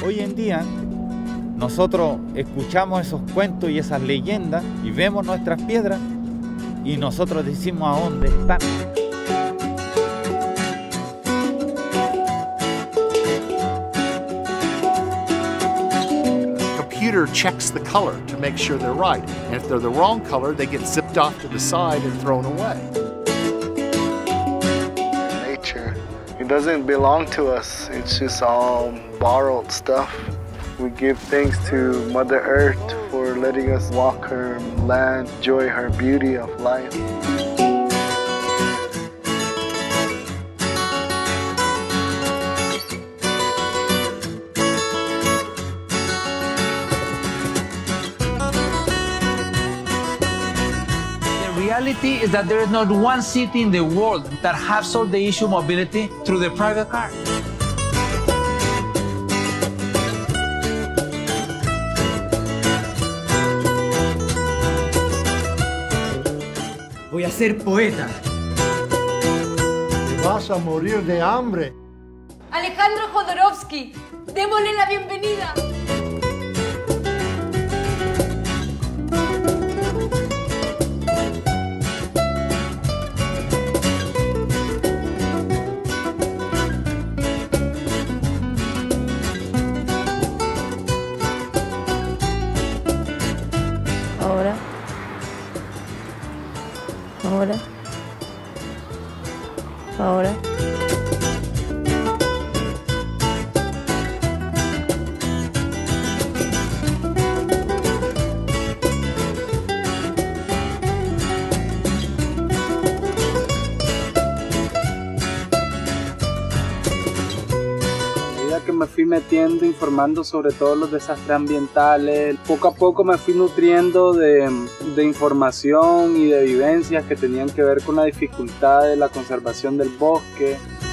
Hoy en día nosotros escuchamos esos cuentos y esas leyendas y vemos nuestras piedras y nosotros decimos a dónde están. Computer checks the color to make sure they're right, and if they're the wrong color, they get zipped off to the side and thrown away. Nature, it doesn't belong to us. It's just all borrowed stuff. We give thanks to Mother Earth for letting us walk her land, enjoy her beauty of life. The reality is that there is not one city in the world that has solved the issue of mobility through the private car. Voy a ser poeta. Te vas a morir de hambre. Alejandro Jodorowsky, démosle la bienvenida. Ahora. Ahora. Ahora. Que me fui metiendo, informando sobre todos los desastres ambientales. Poco a poco me fui nutriendo de información y de vivencias que tenían que ver con la dificultad de la conservación del bosque.